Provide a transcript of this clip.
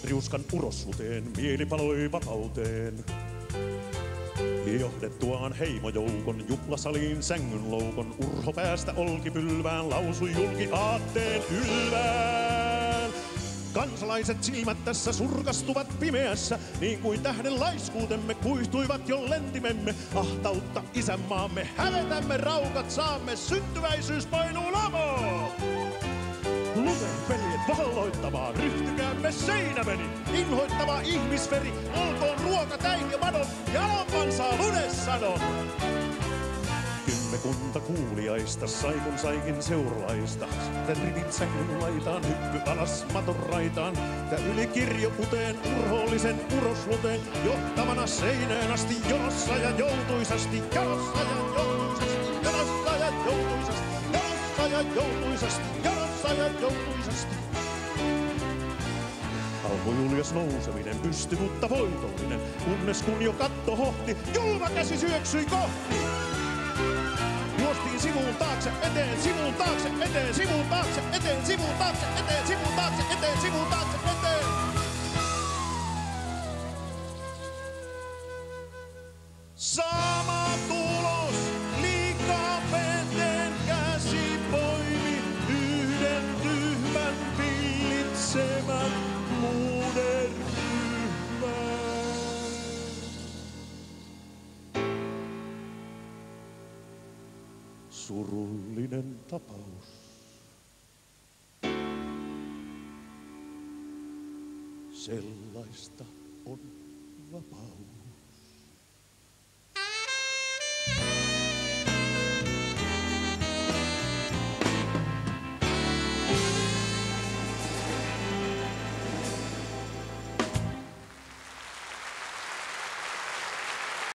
Riuskan urosluteen mieli paloi vapauteen. Johdettuaan heimojoukon juhlasaliin sängyn loukon, Urho päästä olkipylvään lausui julki aatteen ylvään. Kansalaiset silmät tässä surkastuvat pimeässä, niin kuin tähden laiskuutemme kuihtuivat jo lentimemme. Ahtautta isänmaamme hävetämme, raukat saamme, syntyväisyys painuu lamoon. Luten veljet valloittamaan, ryhtykäämme seinämeni. Inhoittava ihmisveri, olkoon ruoka täin ja madon, jalon saa lunes sanon. Kymmenkunta kuuliaista, Saikon saikin seuralaista. Sitten rivit sängyn laitaan, hyppy alas maton raitaan. Ja yli kirjoputeen, urhoollisen urosluteen, johtavana seinään asti, jonossa ja joutuisasti, jonossa ja joutuisasti, jonossa ja joutuisasti, jonossa ja joutuisasti, jonossa ja joutuisasti. Alkoi uljas nouseminen, pysty mutta voitollinen, kunnes kun jo katto hohti, julma käsi syöksyi kohti. Juostiin sivuun taakse, eteen, sivuun taakse, eteen, sivuun taakse, eteen, sivuun taakse, eteen, sivuun taakse, eteen, sivuun taakse, eteen. Sama tulos, liikaa veteen käsi poimi, yhden tyhmän pillitsemän muuden ryhmän. Surullinen tapaus. Sellaista on vapaus.